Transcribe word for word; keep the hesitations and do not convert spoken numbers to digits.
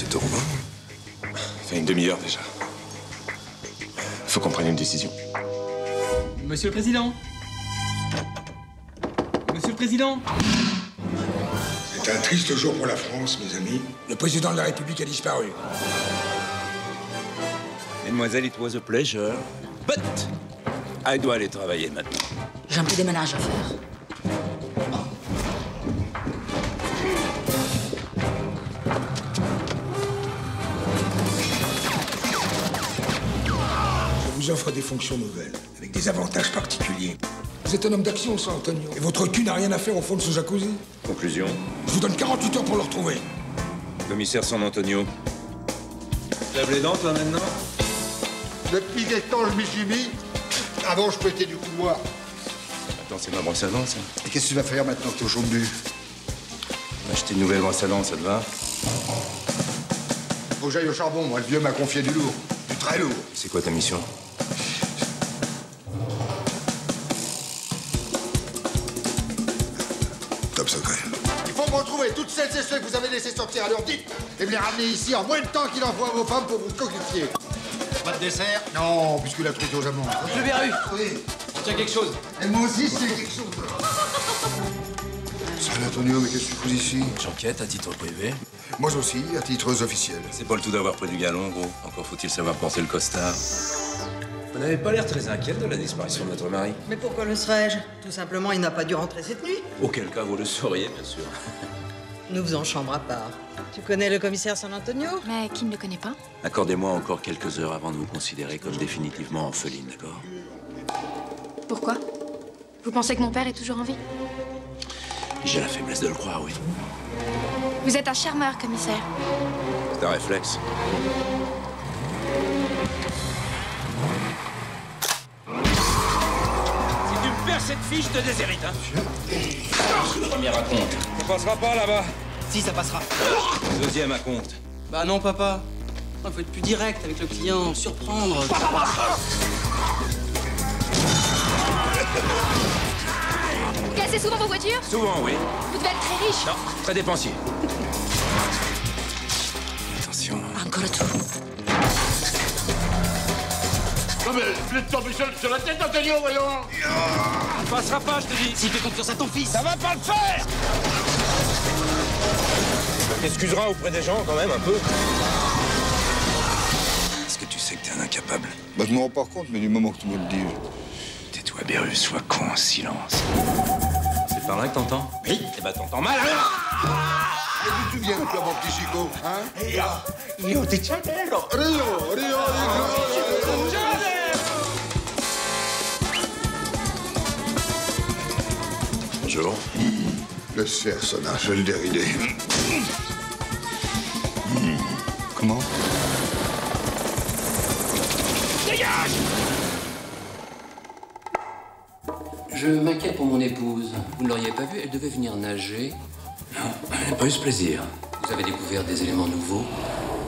c'est au Romain. Ça fait une demi-heure déjà. Faut qu'on prenne une décision. Monsieur le Président. Monsieur le Président. C'est un triste jour pour la France, mes amis. Le président de la République a disparu. Mademoiselle, it was a pleasure. But I dois aller travailler maintenant. J'ai un petit déménage à faire. Je vous offre des fonctions nouvelles, avec des avantages particuliers. Vous êtes un homme d'action, San Antonio. Et votre cul n'a rien à faire au fond de ce jacuzzi. Conclusion. Je vous donne quarante-huit heures pour le retrouver. Commissaire San Antonio. Lave les dents, toi, maintenant? Depuis des temps, je m'y suis mis. Avant, je pétais du couloir. Attends, c'est ma brosse à dents, ça. Et qu'est-ce que tu vas faire maintenant que t'es au chaud de nu? Acheter une nouvelle brosse à dents, ça te va? Faut que j'aille au charbon, moi. Le vieux m'a confié du lourd. Du très lourd. C'est quoi ta mission? Top secret. Il faut me retrouver toutes celles et ceux que vous avez laissés sortir à leur dites et me les ramener ici en moins de temps qu'il envoie à vos femmes pour vous coquetier. Pas de dessert? Non, puisque la truite aux amandes. Monsieur Berru, Oui. je tiens quelque chose. Et moi aussi, c'est quelque chose. San Antonio, mais qu'est-ce que tu fous ici? J'enquête à titre privé. Moi aussi, à titre officiel. C'est pas le tout d'avoir pris du galon, gros. Encore faut-il savoir porter le costard. Vous n'avez pas l'air très inquiète de la disparition de votre mari. Mais pourquoi le serais-je? Tout simplement, il n'a pas dû rentrer cette nuit. Auquel cas, vous le sauriez, bien sûr. Nous faisons chambre à part. Tu connais le commissaire San Antonio? Mais qui ne le connaît pas? Accordez-moi encore quelques heures avant de vous considérer comme définitivement orpheline, d'accord? Pourquoi? Vous pensez que mon père est toujours en vie? J'ai la faiblesse de le croire, oui. Vous êtes un charmeur, commissaire. C'est un réflexe. Si tu me perds cette fille, je te déshérite, hein? Premier à compte. Ça passera pas là-bas. Si, ça passera. Deuxième à compte. Bah non, papa. Il faut être plus direct avec le client, surprendre. Vous cassez souvent vos voitures? Souvent, oui. Vous devez être très riche. Non, très dépensier. Attention. Encore tout. Non mais, je vais te tomber sur, sur la tête d'Antonio, voyons. Ça passera pas, je te dis. S'il fait confiance à ton fils. Ça va pas le faire. T'excuseras auprès des gens, quand même, un peu. Est-ce que tu sais que t'es un incapable? Bah, je me rends pas compte, mais du moment que tu me le dis. Tais-toi, Berru, sois con en silence. C'est par là que t'entends? Oui. Eh ben, t'entends mal, alors. Et d'où tu viens, toi, mon petit Chico, hein? Rio de Janeiro. Rio, Rio, Rio, Rio. Bonjour. Laisse faire, Sona, je vais le dérider. Comment? Je m'inquiète pour mon épouse. Vous ne l'auriez pas vue, elle devait venir nager. Non, elle n'a pas eu ce plaisir. Vous avez découvert des éléments nouveaux.